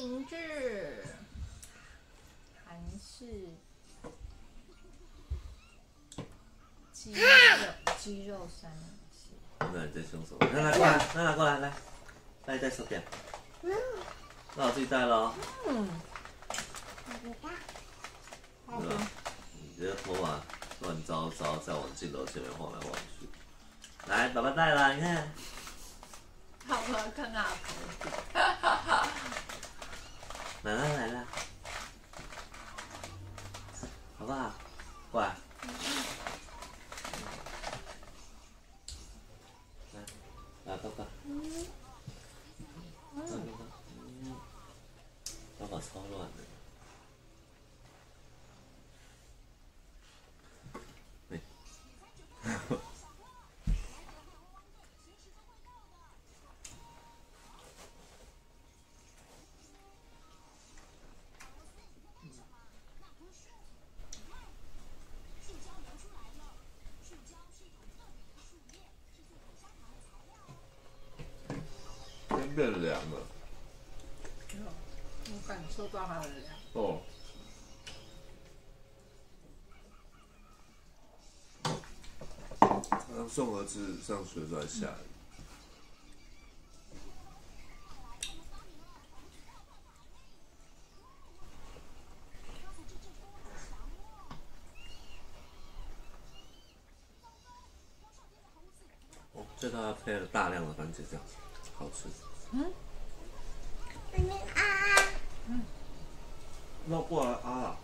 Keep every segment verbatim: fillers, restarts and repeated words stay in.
名字，韩式鸡肉鸡肉三明治。 那你在凶什么？那拿过来，那拿过来，来，来带手表。那我自己带喽。 嗯。 好的。你这头发乱糟糟，在我镜头前面晃来晃去。来，爸爸带了，你看。 好了，看到头。 来了来了，好不好？过来。来，来，爸爸。嗯。爸爸超乱的。对。天变凉了。 我感受到它的凉。 哦。刚送儿子上学都在下雨。哦，这道配了大量的番茄酱，好吃。嗯。嗯。那过来啊！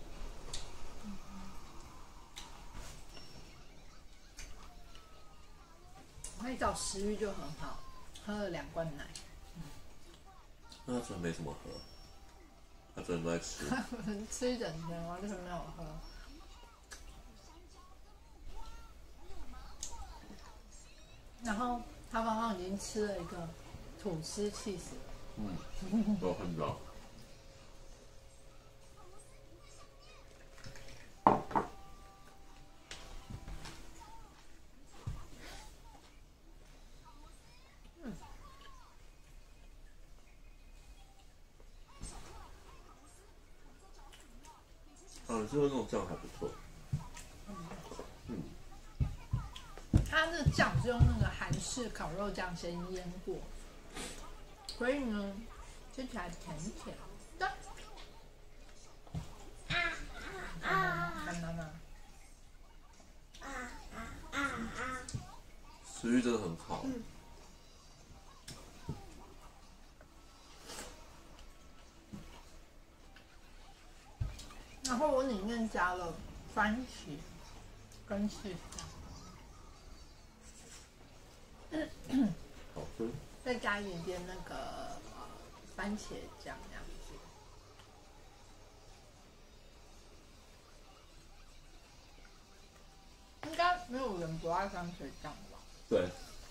那一早食欲就很好，喝了两罐奶。 那他昨天没怎么喝，他昨天都在吃。 吃一整天，完全没有喝。然后他刚刚已经吃了一个吐司起司。 嗯，我看到。嗯，这个那种酱还不错。嗯。 它这个酱是用那个韩式烤肉酱先腌过，所以呢，吃起来甜甜的。啊啊啊！看妈妈。啊啊啊啊！ 食欲真的很好。嗯。 然后我里面加了番茄跟柿酱， 好吃。 再加一点点那个呃番茄酱这样子。应该没有人不爱番茄酱吧？ 对。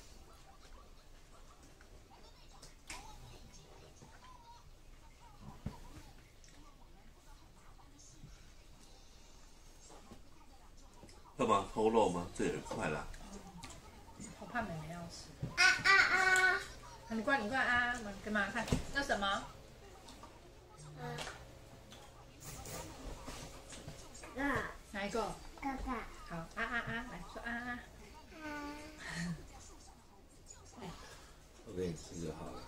干嘛偷肉吗？这也快啦。 好怕妹妹要吃。啊啊啊！你过来，你过来啊！给妈妈看，那什么？嗯。啊。哪一个？哥哥。好，啊啊啊！来说啊啊。啊。 我给你吃就好了。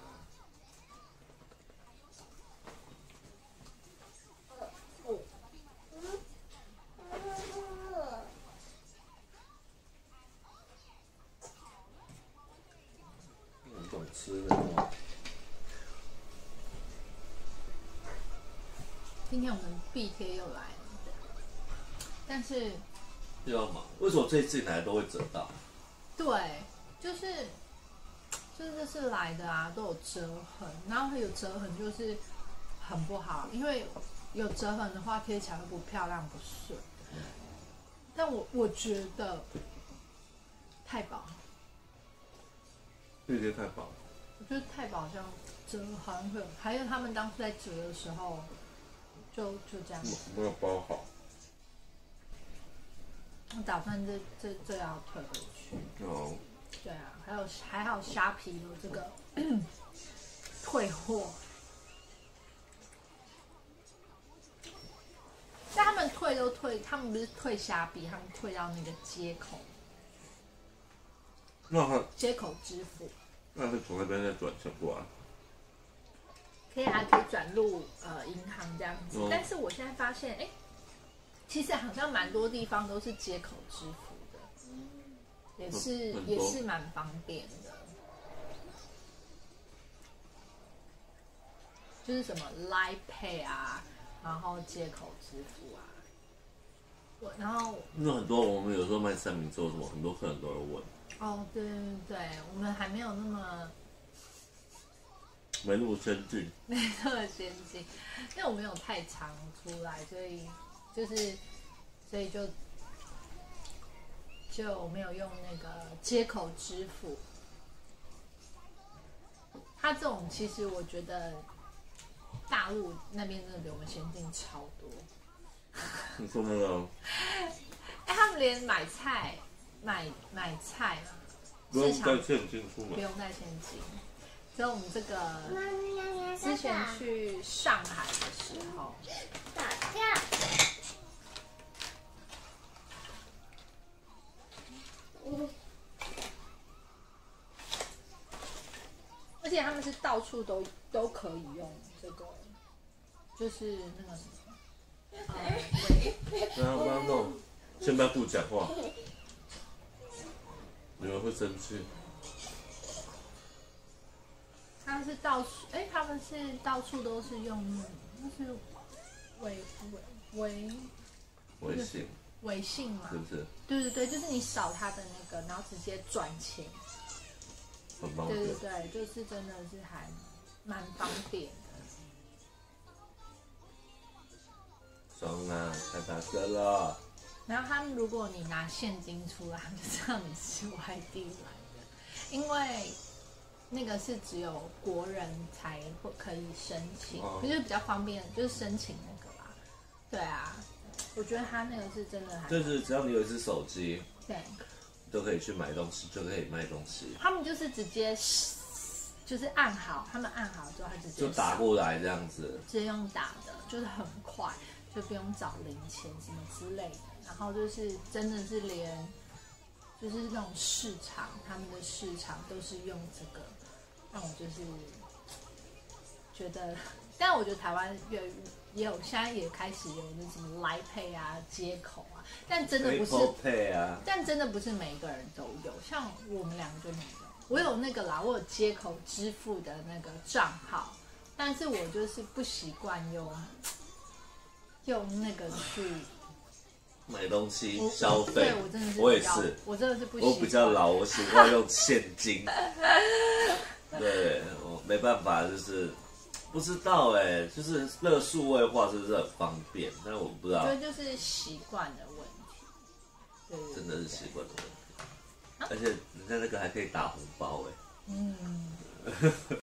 吃的吗？ 今天我们必贴又来了，但是又要忙。为什么这一进来都会折到？ 对，就是就是这次来的啊，都有折痕，然后有折痕就是很不好，因为有折痕的话贴起来会不漂亮不顺。但我我觉得太薄， 这些太薄。 我觉得太薄好像折好像会有，还有他们当初在折的时候，就就这样。 没有包好。 我打算这这这要退回去。 哦。 对啊，还有还好虾皮有这个退货。 都退，他们不是退虾币，他们退到那个接口， 那他接口支付， 那是从那边再转钱过来。 可以还可以转入呃银行这样子。 嗯、 但是我现在发现，哎，其实好像蛮多地方都是接口支付的，也是、 嗯、 也是蛮方便的。就是什么 Line Pay 啊，然后接口支付啊，我然后那很多我们有时候卖三明治什么，很多客人都会问。 哦，对对对，我们还没有那么没那么先进， 没那么先进，因为我没有太常出来，所以就是所以就就没有用那个接口支付。它这种其实我觉得。大陆那边真的比我们先进超多。 你说那个？ 哎，他们连买菜、买买菜啊， 不用带现金出门， 不用带现金。所以我们这个之前去上海的时候， 打架。 而且他们是到处都都可以用这个，就是那个什么，呃，对， 然后帮他弄，先不要不讲话，你们会生气。 他是到处，哎，他们是到处都是用，就是微微微微信， 微信嘛， 是不是？ 对对对，就是你扫他的那个，然后直接转钱。 很方便。 对对对，就是真的是还蛮方便的。 爽啊！太大声了。 然后他们如果你拿现金出来，他们就知道你是外地来的，因为那个是只有国人才会可以申请， 哦、 就是比较方便，就是申请那个啦。对啊，我觉得他那个是真的还就是只要你有一只手机， 对。 都可以去买东西，就可以卖东西。 他们就是直接就是按好，他们按好之后，他直接就打过来这样子， 直接用打的，就是很快，就不用找零钱什么之类的。然后就是真的是连就是那种市场，他们的市场都是用这个，让我就是觉得，但我觉得台湾也也有，现在也开始有那什么来配啊、接口啊。但真的不是 Pay 啊， 但真的不是每一个人都有，像我们两个就没有。我有那个啦，我有接口支付的那个账号，但是我就是不习惯用用那个去买东西消费。 对，我真的是， 我也是， 我真的是不习惯。 我比较老，我习惯用现金。对，我没办法，就是不知道哎、欸，就是那个数位化是不是很方便？但是我不知道， 我觉得就是习惯的问题。对， 真的是习惯的问题。而且人家那个还可以打红包哎、欸。 嗯。